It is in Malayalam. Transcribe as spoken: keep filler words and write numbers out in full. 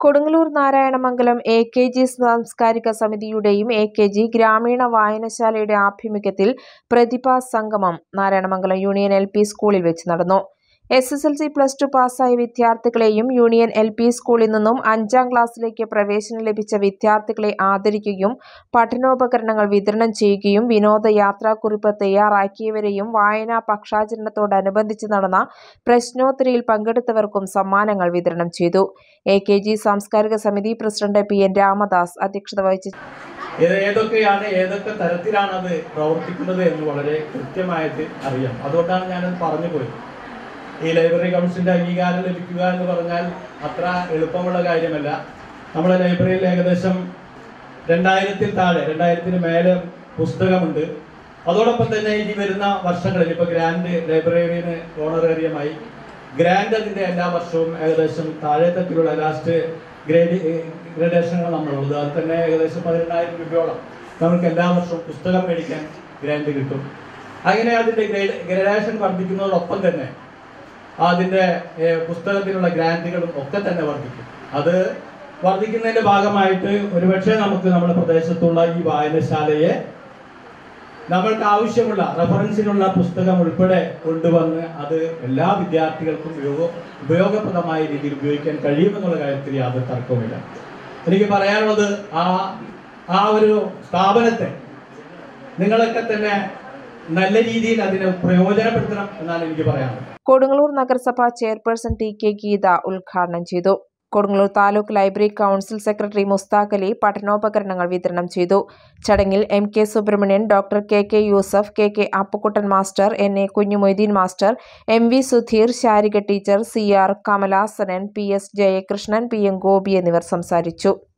Kodungallur Narayanamangalam A K G സാംസ്കാരിക സമിതിയുടെയും എ കെ ജി ഗ്രാമീണ വായനശാലയുടെ ആഭിമുഖ്യത്തിൽ പ്രതിഭാ സംഗമം നാരായണമംഗലം യൂണിയൻ എൽ പി സ്കൂളിൽ വെച്ച് നടന്നു. S S L C plus two പാസ്സായ വിദ്യാർത്ഥികളെയും യൂണിയൻ എൽ പി സ്കൂളിൽ നിന്നും അഞ്ചാം ക്ലാസ്സിലേക്ക് പ്രവേശനം ലഭിച്ച വിദ്യാർത്ഥികളെ ആദരിക്കുകയും പഠനോപകരണങ്ങൾ വിതരണം ചെയ്യുകയും വിനോദയാത്രാക്കുറിപ്പ് തയ്യാറാക്കിയവരെയും വായനാ പക്ഷാചരണത്തോടനുബന്ധിച്ച് നടന്ന പ്രശ്നോത്തരിയിൽ പങ്കെടുത്തവർക്കും സമ്മാനങ്ങൾ വിതരണം ചെയ്തു. എ കെ ജി സാംസ്കാരിക സമിതി പ്രസിഡന്റ് പി എൻ രാമദാസ് അധ്യക്ഷത വഹിച്ചു. ഏതൊക്കെയാണ് ഏതൊക്കെ തരത്തിലാണ് അത് പ്രവർത്തിക്കുന്നത് എന്ന് വളരെ കൃത്യമായിട്ട് അറിയാം. അതുകൊണ്ടാണ് ഞാനത് പറഞ്ഞു പോയത്. ഈ ലൈബ്രറി കൗൺസിലിൻ്റെ അംഗീകാരം ലഭിക്കുക എന്ന് പറഞ്ഞാൽ അത്ര എളുപ്പമുള്ള കാര്യമല്ല. നമ്മുടെ ലൈബ്രറിയിൽ ഏകദേശം രണ്ടായിരത്തിൽ താഴെ രണ്ടായിരത്തിന് മേലെ പുസ്തകമുണ്ട്. അതോടൊപ്പം തന്നെ ഇനി വരുന്ന വർഷങ്ങളിൽ ഇപ്പോൾ ഗ്രാൻഡ് ലൈബ്രറിയന് ഓണറേറിയമായി ഗ്രാൻഡ് അതിൻ്റെ എല്ലാ വർഷവും ഏകദേശം താഴെ തട്ടിലുള്ള ലാസ്റ്റ് ഗ്രേഡ് ഗ്രഡേഷനുകൾ നമ്മളുള്ളത്. അത് തന്നെ ഏകദേശം പതിനെണ്ണായിരം രൂപയോളം നമുക്ക് എല്ലാ വർഷവും പുസ്തകം മേടിക്കാൻ ഗ്രാൻഡ് കിട്ടും. അങ്ങനെ അതിൻ്റെ ഗ്രേഡ് ഗ്രഡേഷൻ വർദ്ധിക്കുന്നതോടൊപ്പം തന്നെ അതിൻ്റെ പുസ്തകത്തിനുള്ള ഗ്രാൻറ്റുകളും ഒക്കെ തന്നെ വർദ്ധിക്കും. അത് വർദ്ധിക്കുന്നതിൻ്റെ ഭാഗമായിട്ട് ഒരുപക്ഷെ നമുക്ക് നമ്മുടെ പ്രദേശത്തുള്ള ഈ വായനശാലയെ നമ്മൾക്ക് ആവശ്യമുള്ള റെഫറൻസിനുള്ള പുസ്തകം ഉൾപ്പെടെ കൊണ്ടുവന്ന് അത് എല്ലാ വിദ്യാർത്ഥികൾക്കും ഉപയോഗ ഉപയോഗപ്രദമായ രീതിയിൽ ഉപയോഗിക്കാൻ കഴിയുമെന്നുള്ള കാര്യത്തിൽ യാതൊരു തർക്കവുമില്ല. എനിക്ക് പറയാനുള്ളത് ആ ആ ഒരു സ്ഥാപനത്തെ നിങ്ങളൊക്കെ തന്നെ നല്ല രീതിയിൽ അതിനെ പ്രയോജനപ്പെടുത്തണം എന്നാണ് എനിക്ക് പറയാനുള്ളത്. കൊടുങ്ങല്ലൂർ നഗരസഭ ചെയർപേഴ്സൺ ടി കെ ഗീത ഉദ്ഘാടനം ചെയ്തു. Kodungallur taluk library council secretary Mushtaq Ali പഠനോപകരണങ്ങൾ വിതരണം ചെയ്തു. ചടങ്ങിൽ M K Subramanian, doctor K K Yusuf, K K Appukuttan master, N A Kunjumoideen master, M V Sudheer, Sarika teacher, C R Kamalasanan, P S Jayakrishnan, P M Gopi എന്നിവർ സംസാരിച്ചു.